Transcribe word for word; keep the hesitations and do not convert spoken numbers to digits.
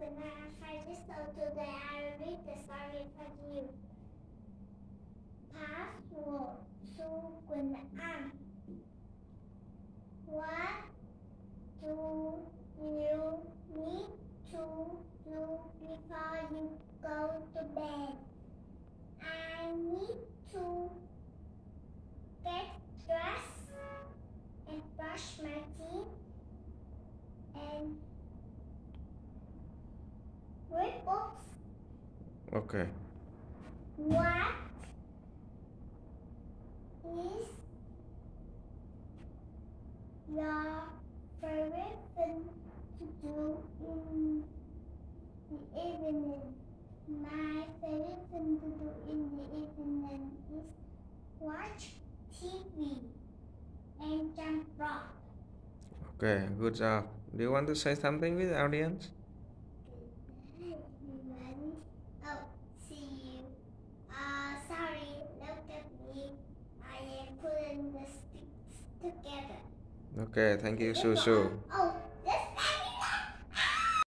Quynh Anh, Friday, so today I will read the story for you. Password to Quynh Anh. What do you need to do before you go to bed? I need to get dressed and brush my teeth and read books. Okay. What is your favorite thing to do in the evening? My favorite thing to do in the evening is watch T V and jump rope. Okay, good job. Do you want to say something with the audience? Good night, everybody. Oh, see you. Uh, sorry, look at me. I am putting the sticks together. Okay, thank you, Su Su. Oh,